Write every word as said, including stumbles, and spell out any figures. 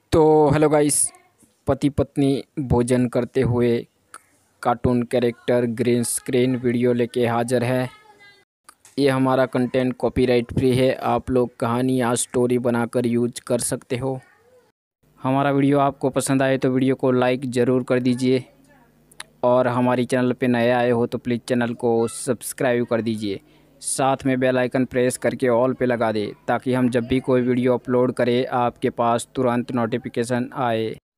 तो hello guys, पति पत्नी भोजन करते हुए cartoon character green screen video लेके हाजिर है। ये हमारा कंटेंट कॉपीराइट फ्री है। आप लोग कहानी या स्टोरी बनाकर यूज कर सकते हो। हमारा वीडियो आपको पसंद आए तो वीडियो को लाइक ज़रूर कर दीजिए, और हमारी चैनल पे नए आए हो तो प्लीज़ चैनल को सब्सक्राइब कर दीजिए। साथ में बेल आइकन प्रेस करके ऑल पे लगा दे, ताकि हम जब भी कोई वीडियो अपलोड करें आपके पास तुरंत नोटिफिकेशन आए।